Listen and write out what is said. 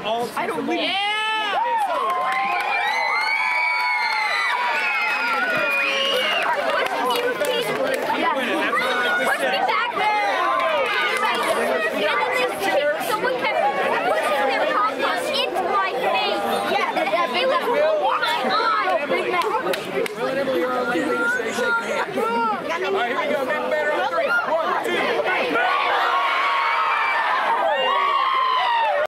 all I don't really. Yeah! Push me back there! Someone kept pushing their compost into my face. Yeah, it was my eye. Will and Emily are our late leaders. They shake hands. All right, here we go.